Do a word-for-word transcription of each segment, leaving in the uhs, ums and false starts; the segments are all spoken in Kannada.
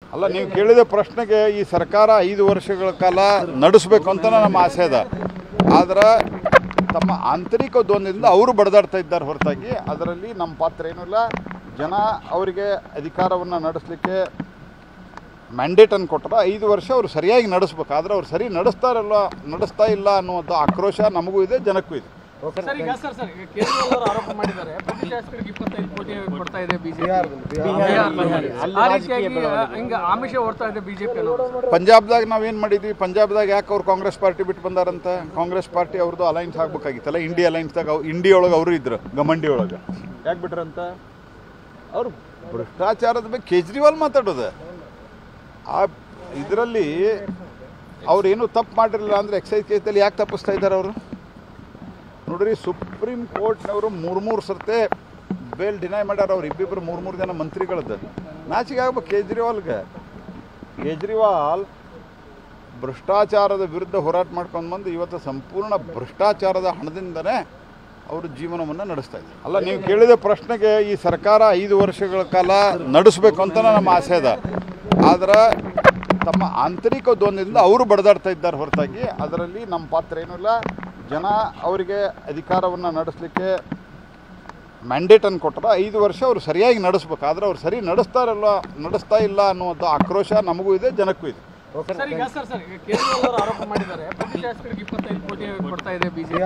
ಅಲ್ಲ, ನೀವು ಕೇಳಿದ ಪ್ರಶ್ನೆಗೆ ಈ ಸರ್ಕಾರ ಐದು ವರ್ಷಗಳ ಕಾಲ ನಡೆಸಬೇಕು ಅಂತ ನಮ್ಮ ಆಸೆ ಇದೆ. ಆದರೆ ತಮ್ಮ ಆಂತರಿಕ ದ್ವಂದ್ವದಿಂದ ಅವರು ಬಡದಾಡ್ತಾ ಇದ್ದಾರೆ ಹೊರತಾಗಿ ಅದರಲ್ಲಿ ನಮ್ಮ ಪಾತ್ರ ಏನೂ ಇಲ್ಲ. ಜನ ಅವರಿಗೆ ಅಧಿಕಾರವನ್ನು ನಡೆಸಲಿಕ್ಕೆ ಮ್ಯಾಂಡೇಟನ್ನು ಕೊಟ್ಟರೆ ಐದು ವರ್ಷ ಅವರು ಸರಿಯಾಗಿ ನಡೆಸ್ಬೇಕು. ಆದರೆ ಅವ್ರು ಸರಿ ನಡೆಸ್ತಾರಲ್ಲ ನಡೆಸ್ತಾ ಇಲ್ಲ ಅನ್ನುವಂಥ ಆಕ್ರೋಶ ನಮಗೂ ಇದೆ, ಜನಕ್ಕೂ ಇದೆ. ಸರ್ ಈಗ ಸರ್ ಸರ್ ಕೇಜ್ರಿವಾಲ್ ಅವರು ಆರೋಪ ಮಾಡಿದ್ದಾರೆ ಪ್ರತಿ ಶಾಸಕರಿಗೆ ಇಪ್ಪತ್ತೈದು ಕೋಟಿ ಕೊಡ್ತಾ ಇದೆ ಬಿಜೆಪಿ, ಆ ರೀತಿಯಾಗಿ ಹಿಂಗ ಆಮಿಷ ಹೊಡ್ತಾ ಇದೆ ಬಿಜೆಪಿ. ಪಂಜಾಬ್ದಾಗ ನಾವೇನು ಮಾಡಿದ್ವಿ, ಪಂಜಾಬ್ದಾಗ ಯಾಕೆ ಅವ್ರು ಕಾಂಗ್ರೆಸ್ ಪಾರ್ಟಿ ಬಿಟ್ಟು ಬಂದಾರಂತ? ಕಾಂಗ್ರೆಸ್ ಪಾರ್ಟಿ ಅವ್ರದ್ದು ಅಲೈನ್ಸ್ ಆಗ್ಬೇಕಾಗಿತ್ತಲ್ಲ, ಇಂಡಿಯಾ ಅಲೈನ್ಸ್ದಾಗ ಇಂಡಿಯಾ ಒಳಗೆ ಅವರು ಇದ್ರು, ಗಮಂಡಿ ಒಳಗೆ. ಯಾಕೆ ಬಿಟ್ರಂತ? ಅವರು ಭ್ರಷ್ಟಾಚಾರದ ಬಗ್ಗೆ ಕೇಜ್ರಿವಾಲ್ ಮಾತಾಡೋದು. ಆ ಇದರಲ್ಲಿ ಅವ್ರೇನು ತಪ್ಪು ಮಾಡಿರಲಿಲ್ಲ ಅಂದರೆ ಎಕ್ಸೈಸ್ ಕೇಸಲ್ಲಿ ಯಾಕೆ ತಪ್ಪಿಸ್ತಾ ಇದ್ದಾರೆ ಅವರು? ನೋಡ್ರಿ, ಸುಪ್ರೀಂ ಕೋರ್ಟ್ನವರು ಮೂರು ಮೂರು ಸರ್ತೆ ಬೇಲ್ ಡಿನೈ ಮಾಡ್ಯಾರ. ಅವ್ರು ಇಬ್ಬಿಬ್ಬರು ಮೂರು ಮೂರು ಜನ ಮಂತ್ರಿಗಳದ್ದು. ನಾಚಿಕೆ ಆಗ್ಬೇಕು ಕೇಜ್ರಿವಾಲ್ಗೆ. ಕೇಜ್ರಿವಾಲ್ ಭ್ರಷ್ಟಾಚಾರದ ವಿರುದ್ಧ ಹೋರಾಟ ಮಾಡ್ಕೊಂಡು ಬಂದು ಇವತ್ತು ಸಂಪೂರ್ಣ ಭ್ರಷ್ಟಾಚಾರದ ಹಣದಿಂದನೇ ಅವರು ಜೀವನವನ್ನು ನಡೆಸ್ತಾ ಇದ್ದಾರೆ. ಅಲ್ಲ, ನೀವು ಕೇಳಿದ ಪ್ರಶ್ನೆಗೆ ಈ ಸರ್ಕಾರ ಐದು ವರ್ಷಗಳ ಕಾಲ ನಡೆಸಬೇಕು ಅಂತ ನಮ್ಮ ಆಸೆ ಇದೆ. ಆದರೆ ತಮ್ಮ ಆಂತರಿಕ ದ್ವಂದ್ವದಿಂದ ಅವರು ಬಡದಾಡ್ತಾ ಇದ್ದಾರೆ ಹೊರತಾಗಿ ಅದರಲ್ಲಿ ನಮ್ಮ ಪಾತ್ರ ಏನೂ ಇಲ್ಲ. ಜನ ಅವರಿಗೆ ಅಧಿಕಾರವನ್ನು ನಡೆಸಲಿಕ್ಕೆ ಮ್ಯಾಂಡೇಟನ್ನು ಕೊಟ್ಟರೆ ಐದು ವರ್ಷ ಅವರು ಸರಿಯಾಗಿ ನಡೆಸ್ಬೇಕು. ಆದರೆ ಅವ್ರು ಸರಿ ನಡೆಸ್ತಾರಲ್ಲ ನಡೆಸ್ತಾ ಇಲ್ಲ ಅನ್ನುವಂಥ ಆಕ್ರೋಶ ನಮಗೂ ಇದೆ, ಜನಕ್ಕೂ ಇದೆ. ಸರ್ ಈಗ ಸರ್ ಸರ್ ಕೇಜ್ರಿವಾಲ್ ಅವರು ಆರೋಪ ಮಾಡಿದ್ದಾರೆ ಪ್ರತಿ ಶಾಸಕರಿಗೆ ಇಪ್ಪತ್ತೈದು ಕೋಟಿ ಕೊಡ್ತಾ ಇದೆ ಬಿಜೆಪಿ,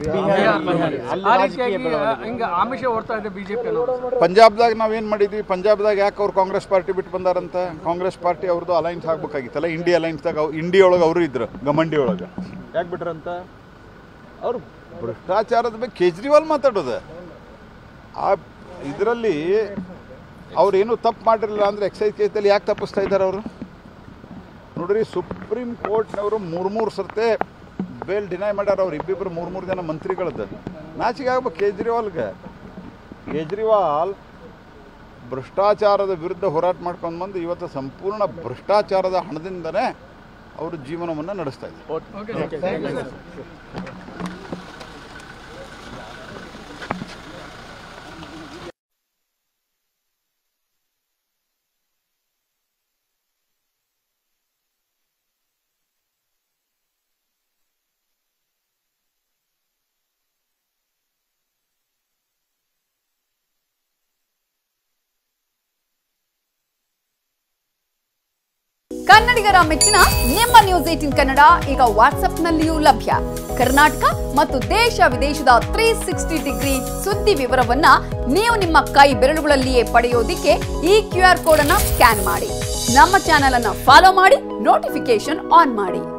ಆ ರೀತಿಯಾಗಿ ಹಿಂಗ ಆಮಿಷ ಹೊಡ್ತಾ ಇದೆ ಬಿಜೆಪಿ. ಪಂಜಾಬ್ದಾಗ ನಾವೇನು ಮಾಡಿದ್ವಿ, ಪಂಜಾಬ್ದಾಗ ಯಾಕೆ ಅವ್ರು ಕಾಂಗ್ರೆಸ್ ಪಾರ್ಟಿ ಬಿಟ್ಟು ಬಂದಾರಂತ? ಕಾಂಗ್ರೆಸ್ ಪಾರ್ಟಿ ಅವ್ರದ್ದು ಅಲೈನ್ಸ್ ಆಗ್ಬೇಕಾಗಿತ್ತಲ್ಲ, ಇಂಡಿಯಾ ಅಲೈನ್ಸ್ದಾಗ ಇಂಡಿಯಾ ಒಳಗೆ ಅವರು ಇದ್ರು, ಗಮಂಡಿ ಒಳಗೆ. ಯಾಕೆ ಬಿಟ್ರಂತ? ಅವರು ಭ್ರಷ್ಟಾಚಾರದ ಬಗ್ಗೆ ಕೇಜ್ರಿವಾಲ್ ಮಾತಾಡೋದು. ಆ ಇದರಲ್ಲಿ ಅವ್ರೇನು ತಪ್ಪು ಮಾಡಿರಲಿಲ್ಲ ಅಂದರೆ ಎಕ್ಸೈಸ್ ಕೇಸಲ್ಲಿ ಯಾಕೆ ತಪ್ಪಿಸ್ತಾ ಇದ್ದಾರೆ ಅವರು? ನೋಡ್ರಿ, ಸುಪ್ರೀಂ ಕೋರ್ಟ್ನವರು ಮೂರು ಮೂರು ಸರ್ತೆ ಬೇಲ್ ಡಿನೈ ಮಾಡ್ಯಾರ. ಅವ್ರು ಇಬ್ಬಿಬ್ಬರು ಮೂರು ಮೂರು ಜನ ಮಂತ್ರಿಗಳದ್ದು. ನಾಚಿಕೆ ಆಗ್ಬೇಕು ಕೇಜ್ರಿವಾಲ್ಗೆ. ಕೇಜ್ರಿವಾಲ್ ಭ್ರಷ್ಟಾಚಾರದ ವಿರುದ್ಧ ಹೋರಾಟ ಮಾಡ್ಕೊಂಡು ಬಂದು ಇವತ್ತು ಸಂಪೂರ್ಣ ಭ್ರಷ್ಟಾಚಾರದ ಹಣದಿಂದನೇ ಅವರು ಜೀವನವನ್ನು ನಡೆಸ್ತಾ ಇದ್ದಾರೆ. ಕನ್ನಡಿಗರ ಮೆಚ್ಚಿನ ನಿಮ್ಮ ನ್ಯೂಸ್ ಏಟೀನ್ ಕನ್ನಡ ಈಗ ವಾಟ್ಸ್ಆಪ್ನಲ್ಲಿಯೂ ಲಭ್ಯ. ಕರ್ನಾಟಕ ಮತ್ತು ದೇಶ ವಿದೇಶದ ತ್ರೀ ಸಿಕ್ಸ್ಟಿ ಡಿಗ್ರಿ ಸುದ್ದಿ ವಿವರವನ್ನ ನೀವು ನಿಮ್ಮ ಕೈ ಬೆರಳುಗಳಲ್ಲಿಯೇ ಪಡೆಯೋದಿಕ್ಕೆ ಈ ಕ್ಯೂ ಆರ್ ಕೋಡ್ ಅನ್ನ ಸ್ಕ್ಯಾನ್ ಮಾಡಿ. ನಮ್ಮ ಚಾನೆಲ್ ಅನ್ನ ಫಾಲೋ ಮಾಡಿ, ನೋಟಿಫಿಕೇಶನ್ ಆನ್ ಮಾಡಿ.